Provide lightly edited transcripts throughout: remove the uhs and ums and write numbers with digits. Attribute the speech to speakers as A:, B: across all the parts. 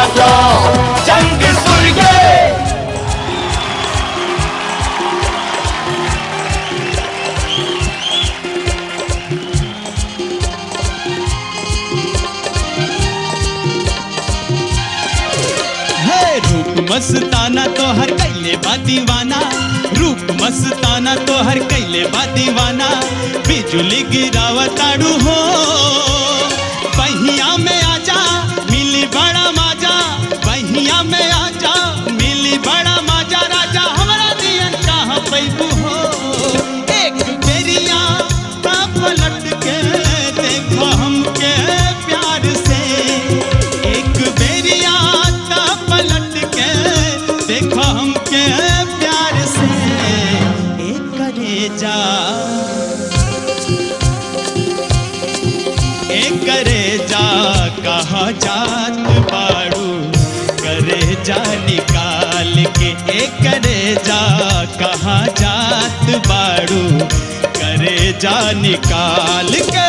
A: राजा जंग सुर्गे।
B: रूप मस्ताना तो हर कैले बा दीवाना, रूप मस्ताना तो हर कैले बा दीवाना। बिजुली गिरावताड़ू हो बहिया में आजा मिली बड़ा माजा, बहिया में आजा मिली बड़ा माजा। राजा हमारा दियन कहाँ पैबू हो, एक बेरिया ता पलट के देखो हमके प्यार से, एक बेरिया ता पलट के देखो हमके प्यार से। एक करेजा एक करेजा कहाँ जात बाड़ू, करेजा निकाल के। एक करेजा कहाँ जात बाड़ू, करेजा निकाल के।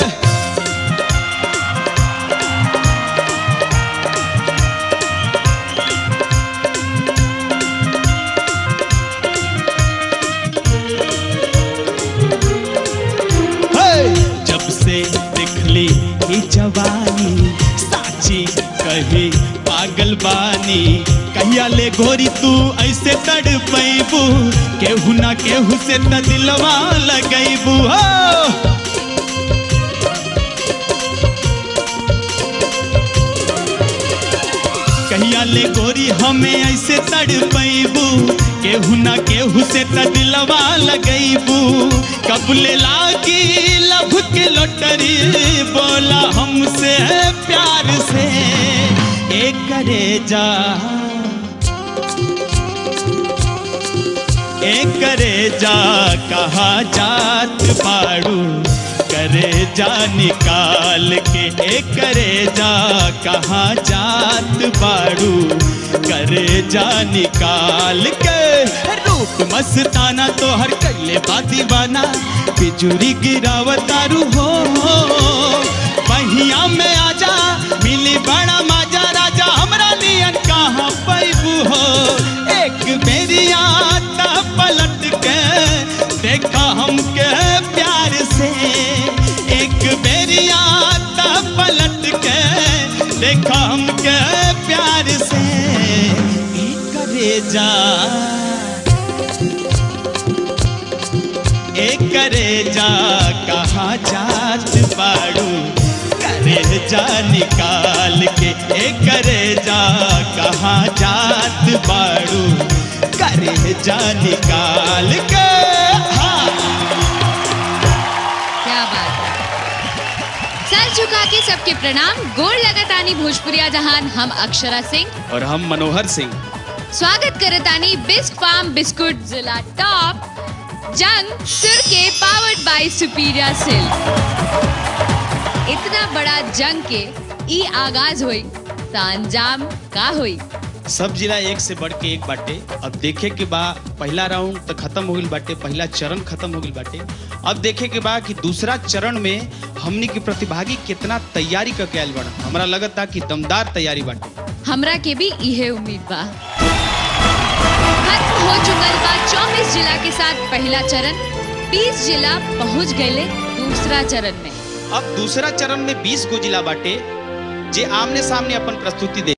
B: जब से दिखली ही जवानी साची कही पागल बानी, कहिया ले गोरी तू ऐसे तड़पैबू, केहू ना केहू से त दिलवा लगैबू हो। कहिया ले गोरी हमें ऐसे तड़पैबू, केहू ना केहू से त दिलवा लगैबू। कब ले लागी लब के लोटरी बोला हमसे प्यार से। एक करेजा एक करेजा कहाँ जात बाड़ू, करेजा निकाल के। एक करेजा कहाँ जात बाड़ू, करेजा निकाल के। रूप मस्ताना तो हर कैले बा दीवाना, बिजुली गिरावतारू हो बहिया में आजा मिली बड़ा माजा। राजा हमरा नियन कहाँ पैबू हो, एक बेरिया ता पलट के देखा हमके प्यार से, एक बेरिया ता पलट के देखा हमके प्यार से। एक करेजा एक करेजा कहाँ जात बाड़ू, करेजा निकाल के। एक करेजा कहाँ जात बाड़ू, करेजा निकाल के। हाँ
C: क्या बात है। सर झुका के सबके प्रणाम। गोड़ लगतानी भोजपुरिया जहान, हम अक्षरा सिंह
B: और हम मनोहर सिंह।
C: स्वागत करतानी बिस्क फार्म बिस्कुट जिला टॉप जंग सुर के पावर्ड बाय सुपीरियर सिल्क। इतना बड़ा जंग के ई आगाज होई ता अंजाम का होई।
B: सब जिला एक से बढ़ के एक बाटे। अब देखे के बा पहला राउंड तो खत्म हो गइल बाटे, पहला चरण खत्म हो गइल बाटे। अब देखे के बा कि दूसरा चरण में हमनी के प्रतिभागी कितना तैयारी करके आयल बड़ा। हमरा लगता कि दमदार तैयारी बाटे।
C: हमरा के भी इहे उम्मीद बा। खत्म हो चुकल बा 24 जिला के साथ पहला चरण, 20 जिला पहुंच गए दूसरा चरण में।
B: अब दूसरा चरण में 20 गो जिला बाटे जे आमने सामने अपन प्रस्तुति दे।